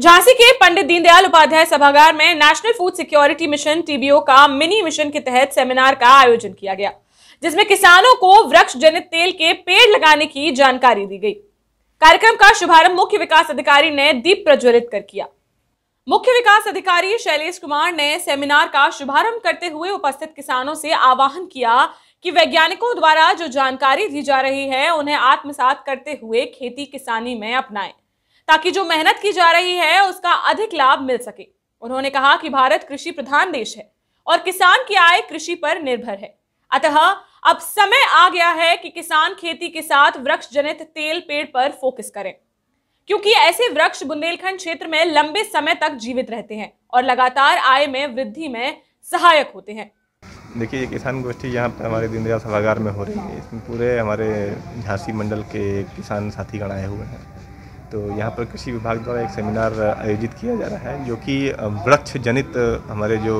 झांसी के पंडित दीनदयाल उपाध्याय सभागार में national food security mission TBO का मिनी मिशन के तहत सेमिनार का आयोजन किया गया, जिसमें किसानों को वृक्ष जनित तेल के पेड़ लगाने की जानकारी दी गई। कार्यक्रम का शुभारंभ मुख्य विकास अधिकारी ने दीप प्रज्वलित कर किया। मुख्य विकास अधिकारी शैलेश कुमार ने सेमिनार का शुभारंभ करते हुए उपस्थित किसानों से आह्वान किया कि वैज्ञानिकों द्वारा जो जानकारी दी जा रही है उन्हें आत्मसात करते हुए खेती किसानी में अपनाएं, ताकि जो मेहनत की जा रही है उसका अधिक लाभ मिल सके। उन्होंने कहा कि भारत कृषि प्रधान देश है और किसान की आय कृषि पर निर्भर है, अतः अब समय आ गया है कि किसान खेती के साथ वृक्ष जनित तेल पेड़ पर फोकस करें, क्योंकि ऐसे वृक्ष बुंदेलखंड क्षेत्र में लंबे समय तक जीवित रहते हैं और लगातार आय में वृद्धि में सहायक होते हैं। देखिए, ये किसान गोष्ठी यहाँ पर हमारे दीनदयाल सभागार में हो रही है। इसमें पूरे हमारे झांसी मंडल के किसान साथीगण आए हुए हैं। तो यहाँ पर कृषि विभाग द्वारा एक सेमिनार आयोजित किया जा रहा है, जो कि वृक्ष जनित हमारे जो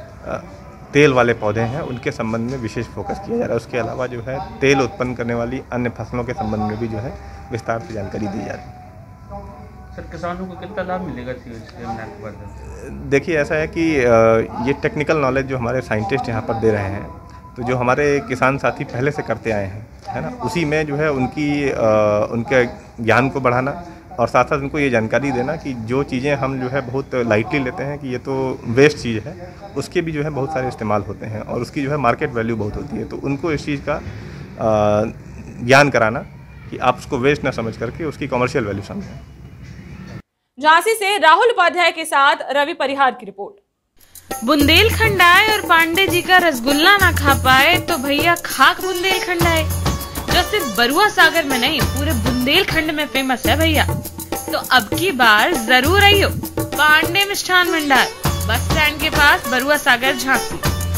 तेल वाले पौधे हैं उनके संबंध में विशेष फोकस किया जा रहा है। उसके अलावा जो है तेल उत्पन्न करने वाली अन्य फसलों के संबंध में भी जो है विस्तार से जानकारी दी जा रही है। सर, किसानों को कितना लाभ मिलेगा सेमिनार के बाद? देखिए, ऐसा है कि ये टेक्निकल नॉलेज जो हमारे साइंटिस्ट यहाँ पर दे रहे हैं, तो जो हमारे किसान साथी पहले से करते आए हैं, है ना, उसी में जो है उनके ज्ञान को बढ़ाना और साथ साथ उनको ये जानकारी देना कि जो चीज़ें हम जो है बहुत लाइटली लेते हैं कि ये तो वेस्ट चीज़ है, उसके भी जो है बहुत सारे इस्तेमाल होते हैं और उसकी जो है मार्केट वैल्यू बहुत होती है। तो उनको इस चीज़ का ज्ञान कराना कि आप उसको वेस्ट ना समझ करके उसकी कमर्शियल वैल्यू समझें। झांसी से राहुल उपाध्याय के साथ रवि परिहार की रिपोर्ट। बुंदेलखंड आए और पांडे जी का रसगुल्ला ना खा पाए तो भैया खाक बुंदेलखंड आए, जो सिर्फ बरुआ सागर में नहीं पूरे बुंदेलखंड में फेमस है भैया। तो अब की बार जरूर आइयो पांडे मिष्ठान भंडार, बस स्टैंड के पास, बरुआ सागर, झांसी।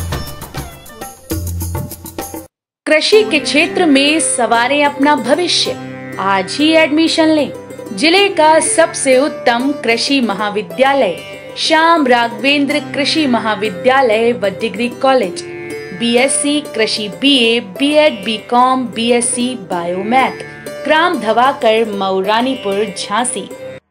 कृषि के क्षेत्र में सवारे अपना भविष्य, आज ही एडमिशन लें। जिले का सबसे उत्तम कृषि महाविद्यालय श्याम राघवेंद्र कृषि महाविद्यालय व डिग्री कॉलेज, बीएससी कृषि, BA, BEd, BCom, BSc biomath, ग्राम धवाकर, मऊरानीपुर, झांसी।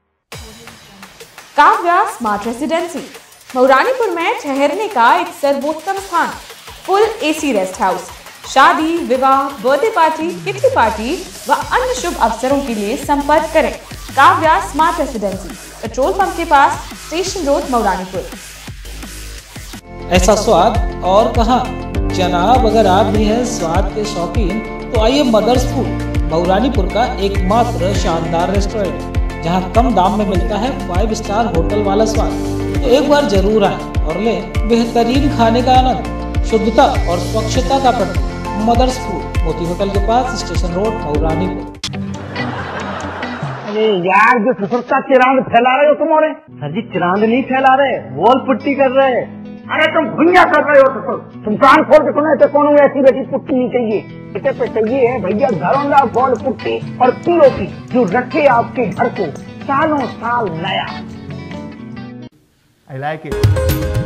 काव्या स्मार्ट रेसिडेंसी, मऊरानीपुर में ठहरने का एक सर्वोत्तम स्थान, फुल एसी रेस्ट हाउस। शादी, विवाह, बर्थडे पार्टी, किटी पार्टी व अन्य शुभ अवसरों के लिए संपर्क करें Kavya smart residency, petrol pump के पास, स्टेशन रोड, मऊरानीपुर। ऐसा स्वाद और कहाँ जनाब, अगर आप भी हैं स्वाद के शौकीन तो आइए मदर्स फूड, मऊरानीपुर का एकमात्र शानदार रेस्टोरेंट, जहां कम दाम में मिलता है 5 स्टार होटल वाला स्वाद। तो एक बार जरूर आएं और लें बेहतरीन खाने का आनंद। शुद्धता और स्वच्छता का प्रतीक मदर्स फूड, मोती होटल के पास, स्टेशन रोड, मऊरानीपुर। अरे यार, जो ससुरता चिरांद फैला रहे हो तुम। और सर जी, चिरांद नहीं फैला रहे, वॉल पुट्टी कर रहे। अरे तुम भुइयां कर रहे हो ससुर। तुम कान खोल के सुने तो कौन ऐसी वैसी पुट्टी नहीं चाहिए। इसे पे चाहिए है भैया घरौंदा वॉल पुट्टी और पीओपी, जो रखे आपके घर को सालों साल नया। I like it.